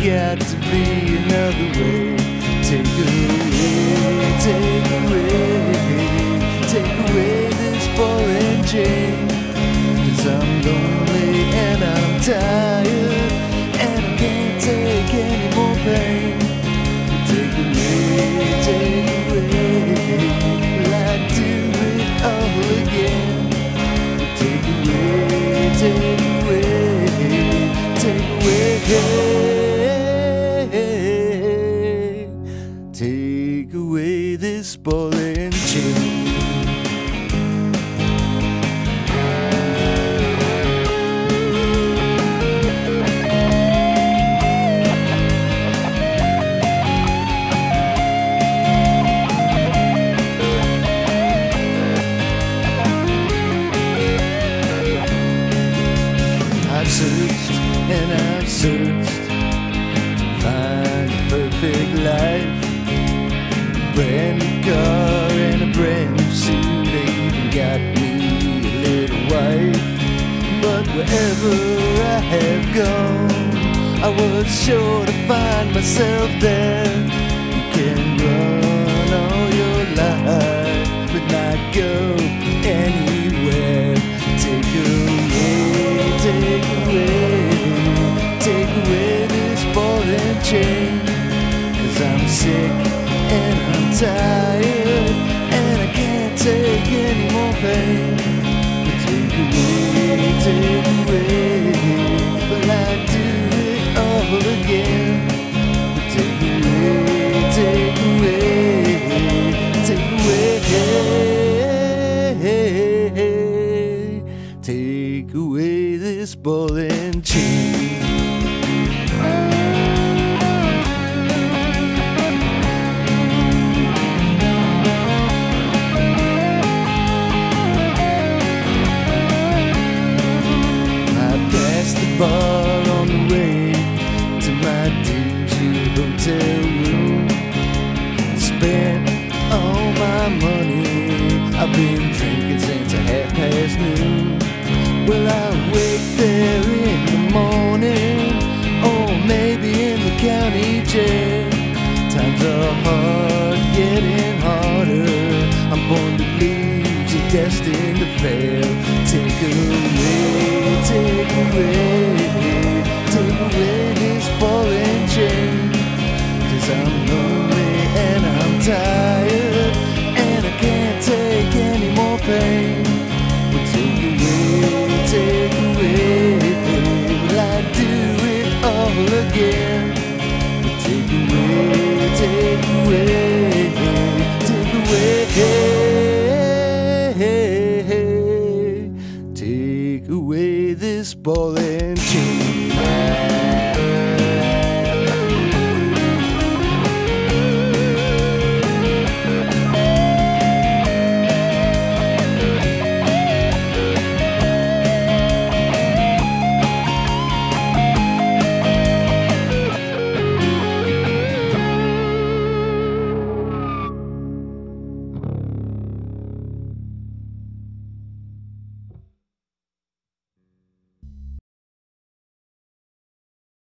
got to be another way. Take away this ball and chain. 'Cause I'm lonely and I'm tired, and I can't take any more pain. Take away, will I do it all again? Take away, take away this ball and chain. I've searched and I've searched to find a perfect life. Brand new car and a brand new suit. They even got me a little wife. But wherever I have gone, I was sure to find myself there. You can run all your life, but not go anywhere. Take away this ball and chain. 'Cause I'm sick and I'm tired, and I can't take any more pain. But take away, will I do it all again? But take away this ball and chain. Bar on the way to my dingy hotel room. Spent all my money, I've been drinking since noon. Will I wake there in the morning, or maybe in the county jail? Times are hard, getting harder. I'm born to lose, you're destined to fail. Take away this ball and chain. 'Cause I'm lonely and I'm tired, and I can't take any more pain. But take away, will I do it all again? But take away this ball and chain.